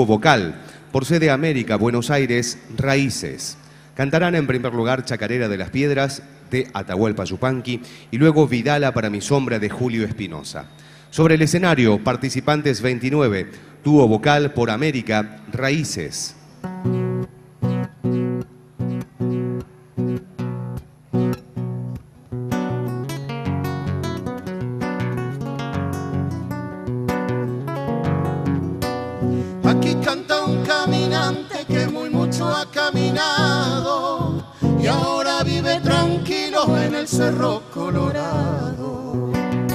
vocal. Por sede América, Buenos Aires, Raíces. Cantarán en primer lugar Chacarera de las Piedras de Atahualpa Yupanqui y luego Vidala para mi sombra de Julio Espinosa. Sobre el escenario, participantes 29, dúo vocal por América, Raíces. Aquí canta un caminante que muy mucho ha caminado y ahora vive tranquilo en el Cerro Colorado.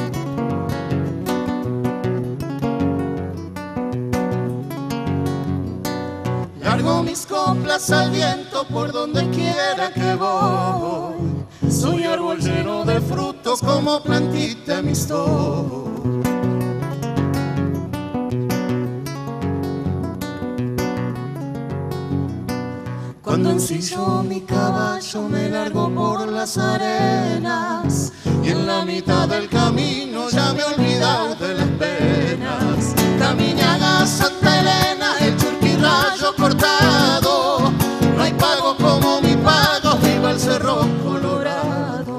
Largo mis coplas al viento por donde quiera que voy. Soy árbol lleno de frutos como plantita mi estoy. Cuando ensillo mi caballo me largo por las arenas y en la mitad del camino ya me he olvidado de las penas. Camiñaga, Santa Elena, el Churquirrayo cortado, no hay pago como mi pago, viva el Cerro Colorado.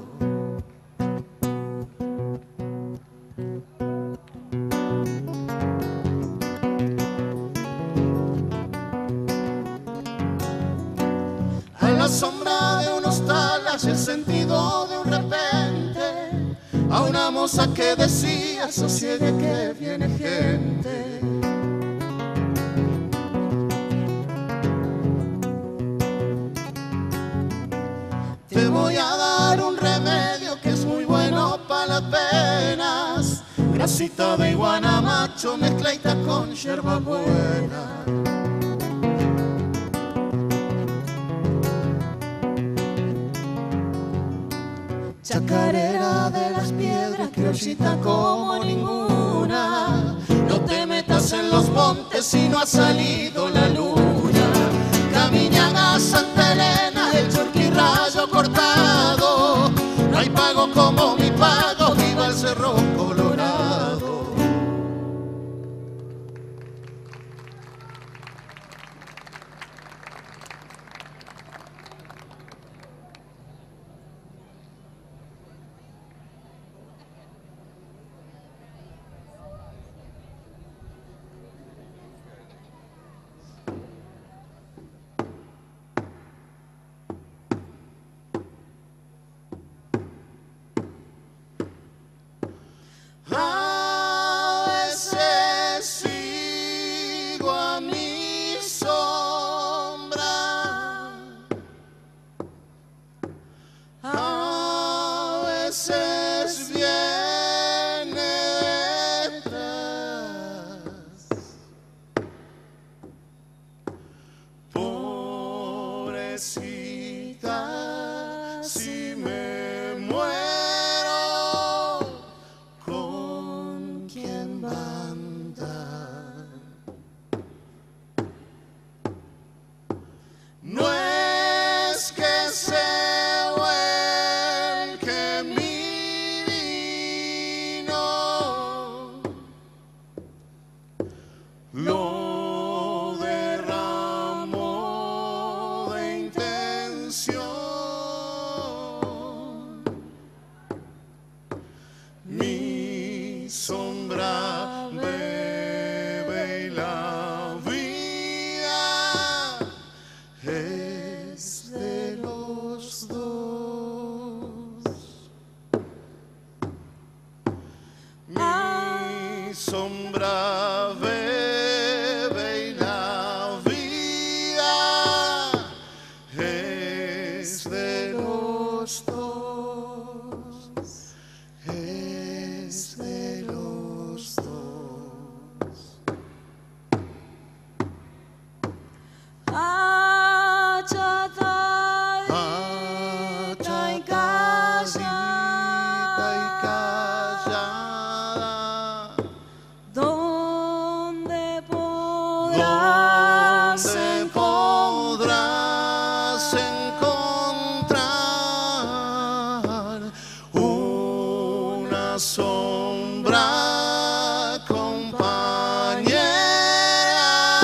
A la sombra de unos talas y el sentido de un repente, a una moza que decía sosiegue que viene gente. Te voy a dar un remedio que es muy bueno para las penas, grasita de iguana macho mezcladita con yerba buena. Chacarera de las Piedras, criollita como ninguna, no te metas en los montes si no ha salido la luna. Camiñaga, Santa Elena, el Churquirrayo cortado, no hay pago como mi pago, viva el Cerro Colorado. A veces sigo a mi sombra, a veces viene detrás. Pobrecita, si me muero, ¿con quién va a andar? No es que se vuelque mi vino, lo derramó de intención. Mi sombra bebe y la vida es de los dos. Mi sombra bebe y la vida es de los dos. Es de los dos. Achata y callada, ¿dónde podrás encontrar una sombra compañera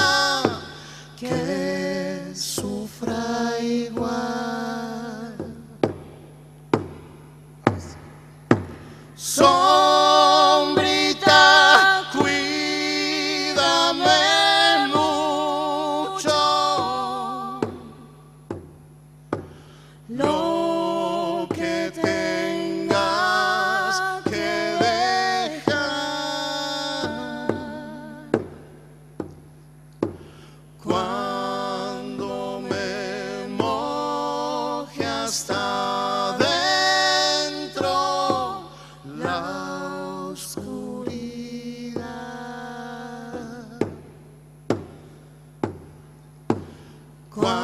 Cuando